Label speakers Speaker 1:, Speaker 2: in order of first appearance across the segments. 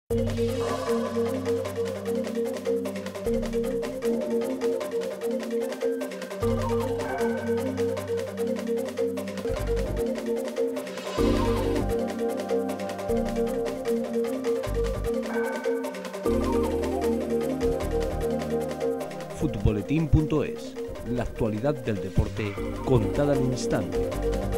Speaker 1: Futboletín.es, la actualidad del deporte contada al instante.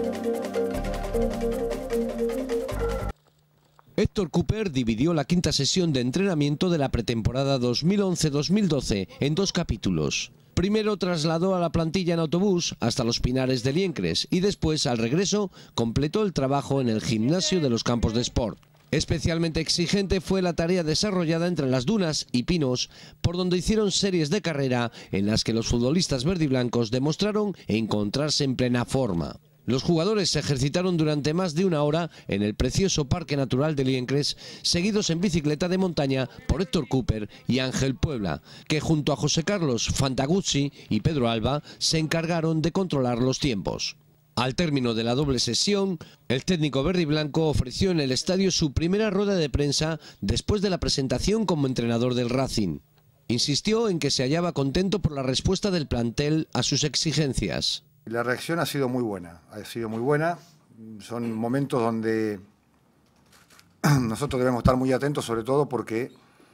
Speaker 1: Héctor Cúper dividió la quinta sesión de entrenamiento de la pretemporada 2011-2012 en dos capítulos. Primero trasladó a la plantilla en autobús hasta los Pinares de Liencres y después, al regreso, completó el trabajo en el gimnasio de los campos de Sport. Especialmente exigente fue la tarea desarrollada entre las dunas y pinos, por donde hicieron series de carrera en las que los futbolistas verdiblancos demostraron encontrarse en plena forma. Los jugadores se ejercitaron durante más de una hora en el precioso Parque Natural de Liencres, seguidos en bicicleta de montaña por Héctor Cúper y Ángel Puebla, que junto a José Carlos Fantaguzzi y Pedro Alba se encargaron de controlar los tiempos. Al término de la doble sesión, el técnico verdiblanco ofreció en el estadio su primera rueda de prensa después de la presentación como entrenador del Racing. Insistió en que se hallaba contento por la respuesta del plantel a sus exigencias.
Speaker 2: La reacción ha sido muy buena, Son momentos donde nosotros debemos estar muy atentos, sobre todo porque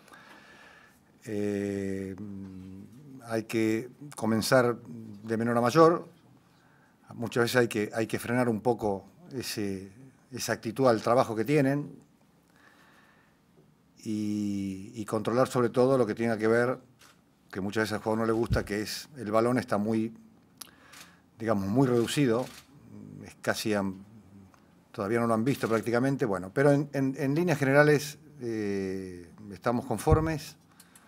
Speaker 2: hay que comenzar de menor a mayor. Muchas veces hay que frenar un poco esa actitud al trabajo que tienen y controlar sobre todo lo que tenga que ver, que muchas veces al jugador no le gusta, que es el balón está muy, digamos, muy reducido, es casi, todavía no lo han visto prácticamente, bueno, pero en líneas generales estamos conformes,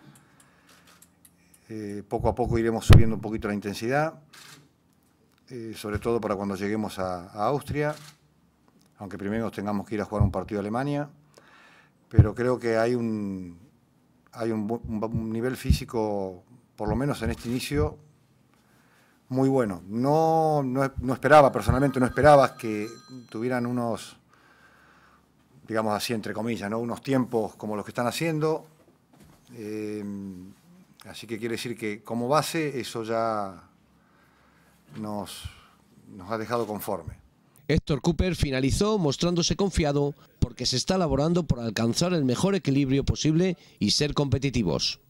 Speaker 2: poco a poco iremos subiendo un poquito la intensidad, sobre todo para cuando lleguemos a Austria, aunque primero tengamos que ir a jugar un partido a Alemania, pero creo que hay un nivel físico, por lo menos en este inicio, muy bueno. No esperaba, personalmente no esperaba que tuvieran unos, digamos así, entre comillas, ¿no? Unos tiempos como los que están haciendo. Así que quiere decir que como base eso ya nos ha dejado conforme.
Speaker 1: Héctor Cúper finalizó mostrándose confiado porque se está laborando por alcanzar el mejor equilibrio posible y ser competitivos.